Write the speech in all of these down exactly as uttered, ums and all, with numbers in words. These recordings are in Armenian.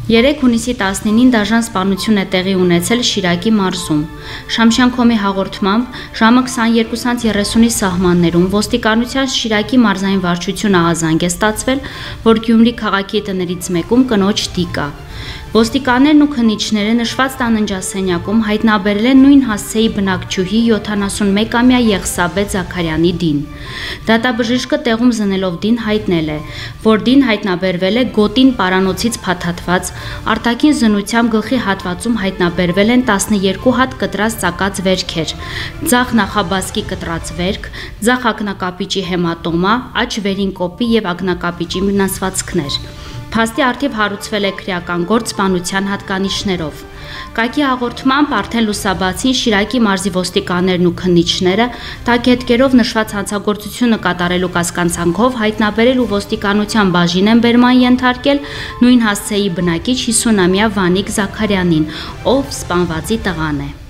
Երեկ հունիսի տասնինին դաժան սպանություն է տեղի ունեցել Շիրակի մարզում։ Շամշյանքոմի հաղորդմամբ ժամը քսաներկուից երեսունի սահմաններում ոստիկանության Շիրակի մարզային վարչությունը ահազանգ է ստացվել, որ Գյումրի քաղաքի տներից մեկում կնոջ տիկ կա։ Ոստիկաններն ու քննիչները նշված տաննջասենյակում հայտնաբերել են նույն հասցեի բնակչուհի յոթանասունմեկամյա Եղսաբեթ Զաքարյանի դին։ Դատաբժիշկը տեղում զննելով դին հայտնել է, որ դին հայտնաբերվել է գոտին պարանոցից փաթաթված, արտաքին զննությամբ գլխի հատվածում հայտնաբերվել են տասներկու հատ կտրած ծակած վերքեր, ձախ նախաբազկի կտրած վերք, ձախ ակնակապիճի հեմատոմա, աջ վերին կոպի և ակնակապիճի վնասվածքներ։ Փաստի առթիվ հարուցվել է քրեական գործ սպանության հատկանիշներով։ Կայքի հաղորդմամբ արդեն լուսաբացին Շիրակի մարզի ոստիկաններն ու քննիչները տակետկերով նշված հանցագործությունը կատարելու կասկածանքով հայտնաբերել ու ոստիկանության բաժին են բերման ենթարկել նույն հասցեի բնակիչ հիսունամյա Վանիկ Զաքարյանին, ով սպանվածի տղան է։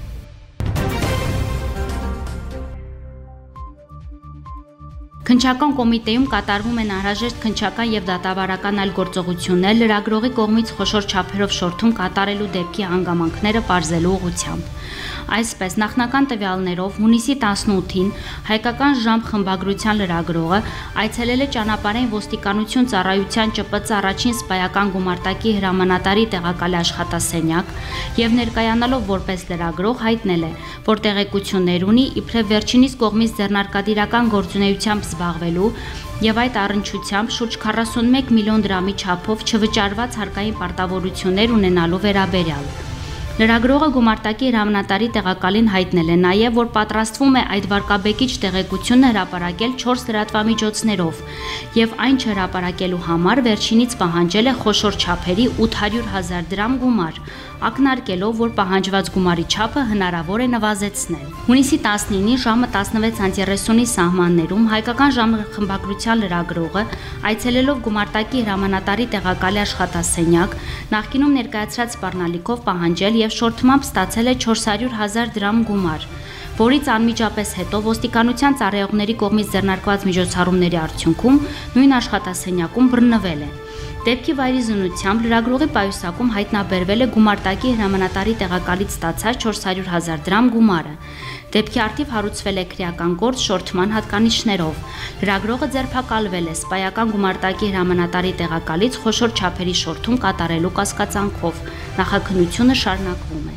Քննչական կոմիտեում կատարվում են անհրաժեշտ քննչական և դատավարական այլ գործողություններ լրագրողի կողմից խոշոր չափերով շորթում կատարելու դեպքի հանգամանքները պարզելու ուղղությամբ։ Այսպես, նախնական տվյալներով հունիսի տասնութին հայկական ժամ խմբագրության լրագրողը այցելել է ճանապարհային ոստիկանություն ծառայության ՃՊԾ առաջին սպայական գումարտակի հրամանատարի տեղակալի աշխատասենյակ և ներկայանալով որպես լրագրող հայտնել է, որ տեղեկություններ ունի իբրև վերջինիս կողմից ձեռնարկատիրական գործունեությամբ զբաղվելու և այդ առնչությամբ շուրջ քառասունմեկ միլիոն դրամի չափով չվճարված հարկային պարտավորություններ ունենալու վերաբերյալ։ Լրագրողը գումարտակի հրամանատարի տեղակալին հայտնել է նաև, որ պատրաստվում է այդ վարկաբեկիչ տեղեկությունը հրապարակել չորս լրատվամիջոցներով և այն չհրապարակելու համար վերջինից պահանջել է խոշոր չափերի ութ հարյուր հազար դրամ գումար, ակնարկելով, որ պահանջված գումարի չափը հնարավոր է նվազեցնել։ Հունիսի տասնինի ժամը տասնվեց երեսունի սահմաններում հայկական ժամ խմբագրության լրագրողը այցելելով գումարտակի հրամանատարի տեղակալի աշխատասենյակ նախկինում ներկայացրած սպառնալիքով պահանջել և շորթմամբ ստացել է չորս հարյուր հազար դրամ գումար, որից անմիջապես հետո ոստիկանության ծառայողների կողմից ձեռնարկված միջոցառումների արդյունքում նույն աշխատասենյակում բռնվել է։ Դեպքի վայրի զննությամբ լրագրողի պայուսակում հայտնաբերվել է գումարտակի հրամանատարի տեղակալից ստացած չորս հարյուր հազար դրամ գումարը։ Դեպքի առթիվ հարուցվել է քրեական գործ շորթման հատկանիշներով։ Լրագրողը ձերբակալվել է սպայական գումարտակի հրամանատարի տեղակալից խոշոր չափերի շորթում կատարելու կասկածանքով։ Նախաքննությունը շարունակվում է։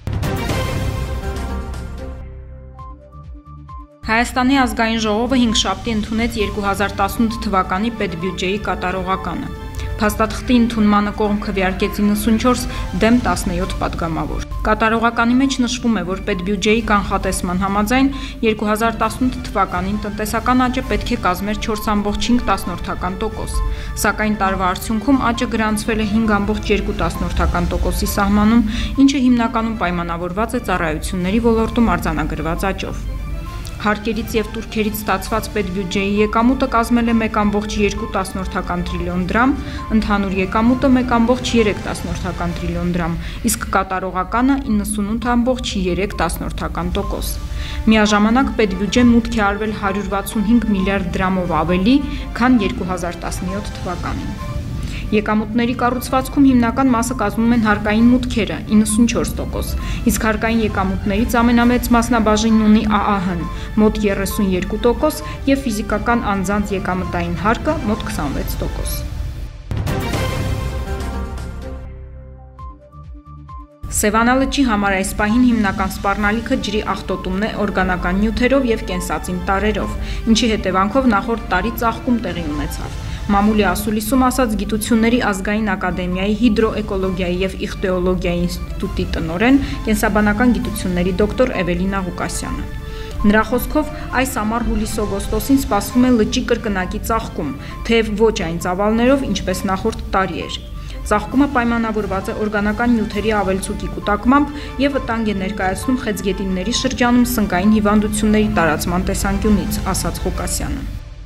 Հայաստանի ազգային ժողովը հինգշաբթի ընդունեց երկու հազար տասնութ թվականի պետբյուջեի կատարողականը։ Փաստաթղթի ընդունմանը կողմ քվեարկեց իննսունչորս դեմ տասնյոթ պատգամավոր։ Կատարողականի մեջ նշվում է, որ պետբյուջեի կանխատեսման համաձայն երկու հազար տասնութ թվականին տնտեսական աճը պետք է կազմեր չորս ամբողջ հինգ տոկոս, սակայն տարվա արդյունքում աճը գրանցվել է հինգ ամբողջ երկու տոկոսի սահմանում, ինչը հիմնականում պայմանավորված է ծառայությունների ոլորտում արձանագրված աճով։ Հարկերից և տուրքերից ստացված պետբյուջեի եկամուտը կազմել է մեկ ամբողջ երկու տրիլիոն դրամ, ընդհանուր եկամուտը մեկ ամբողջ երեք տրիլիոն դրամ, իսկ կատարողականը իննսունութ ամբողջ երեք տոկոս։ Միաժամանակ պետբյուջե մուտք է արվել հարյուր վաթսունհինգ միլիարդ դրամով ավելի, քան երկու հազար տասնյոթ թվականին։ Եկամուտների կառուցվածքում հիմնական մասը կազմում են հարկային մուտքերը իննսունչորս տոկոս, իսկ հարկային եկամուտներից ամենամեծ մասնաբաժինն ունի Ա Ա Հ-ն մոտ երեսունյոթ տոկոս և ֆիզիկական անձանց եկամտային հարկը մոտ քսանվեց տոկոս։ Սևանա լճի համար այս պահին հիմնական սպառնալիքը ջրի աղտոտումն է օրգանական նյութերով և կենսածին տարրերով, ինչի հետևանքով նախորդ տարի ծաղկում տեղի ունեցավ։ Մամուլի ասուլիսում ասաց Գիտությունների ազգային ակադեմիայի հիդրոէկոլոգիայի և իխտիոլոգիայի ինստիտուտի տնօրեն, կենսաբանական գիտությունների դոկտոր Էվելինա Ղուկասյանը։ Նրա խոսքով այս ամառ հուլիս-օգոստոսին սպասվում է լճի կրկնակի ծաղկում, թեև ոչ այն ծավալներով, ինչպես նախորդ տարի էր։ Ծաղկումը պայմանավորված է օրգանական նյութերի ավելցուկի կուտակմամբ և վտանգ է ներկայացնում խեցգետինների շրջանում սնկային հիվանդությունների տարածման տեսանկյունից, ասաց Ղուկասյանը։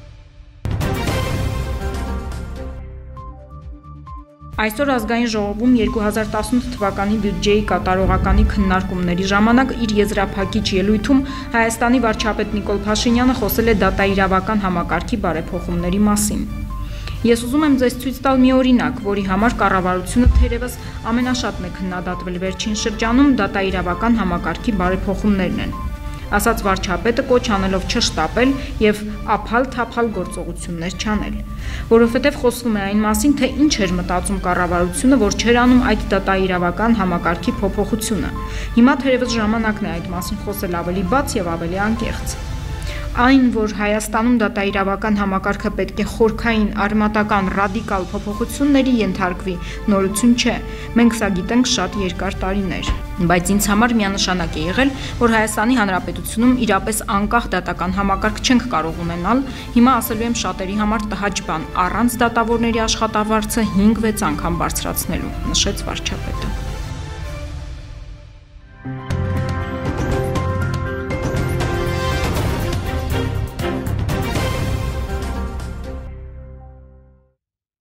Այսօր ազգային ժողովում երկու հազար տասնութ թվականի բյուջեի կատարողականի քննարկումների ժամանակ իր եզրափակիչ ելույթում Հայաստանի վարչապետ Նիկոլ Փաշինյանը խոսել է դատաիրավական համակարգի բարեփոխումների մասին։ Ես ուզում եմ ձեզ ցույց տալ մի օրինակ, որի համար կառավարությունը թերևս ամենաշատն է քննադատվել վերջին շրջանում դատաիրավական համակարգի բարեփոխումներն են, ասաց վարչապետը կոչ անելով չշտապել եւ ափալ-թափալ գործողություններ չանել, որովհետեւ խոսվում է այն մասին, թե ինչ էր մտածում կառավարությունը, որ չէր անում այդ դատաիրավական համակարգի փոփոխությունը։ Հիմա թերևս ժամանակն է այդ մասին խոսել ավելի բաց եւ ավելի անկեղծ։ Այն, որ Հայաստանում դատաիրավական համակարգը պետք է խորքային արմատական ռադիկալ փոփոխությունների ենթարկվի, նորություն չէ։ Մենք սա գիտենք շատ երկար տարիներ, բայց ինձ համար միանշանակ է եղել, որ Հայաստանի Հանրապետությունում իրապես անկախ դատական համակարգ չենք կարող ունենալ։ Հիմա ասելու եմ շատերի համար տհաճ բան, առանց դատավորների աշխատավարձը հինգ վեց անգամ բարձրացնելու, նշեց վարչապետը։